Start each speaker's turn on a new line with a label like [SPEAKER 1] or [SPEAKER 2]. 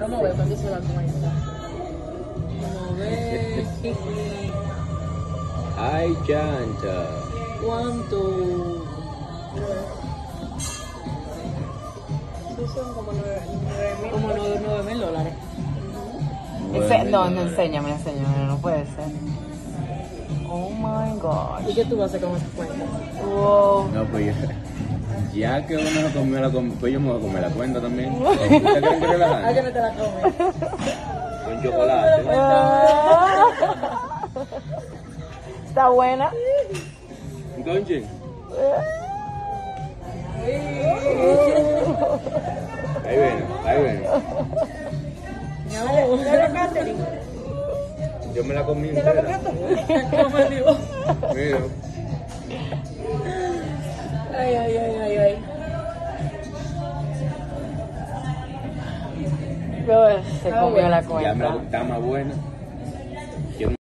[SPEAKER 1] Vamos a ver cuánto se va a comer. Vamos a ver.
[SPEAKER 2] Ay, chanta.
[SPEAKER 1] ¿Cuánto? Son como 9.000. Como $9.000.
[SPEAKER 3] No, enséñame, no puede ser. Oh my God.
[SPEAKER 1] ¿Y qué tú vas a hacer con esa cuenta?
[SPEAKER 3] Wow.
[SPEAKER 2] No, pues ya que uno se comió la cuenta, pues yo me voy a comer la cuenta también. ¿Ustedes quieren que relajar?
[SPEAKER 1] ¿A qué no te la comes?
[SPEAKER 2] Con chocolate.
[SPEAKER 3] Está buena.
[SPEAKER 2] Conche. Ahí viene, ahí viene.
[SPEAKER 1] No, dale, Catherine.
[SPEAKER 2] Yo me la comí
[SPEAKER 1] ¿Te la
[SPEAKER 2] entera.
[SPEAKER 1] compraste? ¿Cómo digo?
[SPEAKER 2] Mira.
[SPEAKER 1] Ay.
[SPEAKER 3] Se comió la
[SPEAKER 2] Ya me
[SPEAKER 3] cuenta.
[SPEAKER 2] está más buena.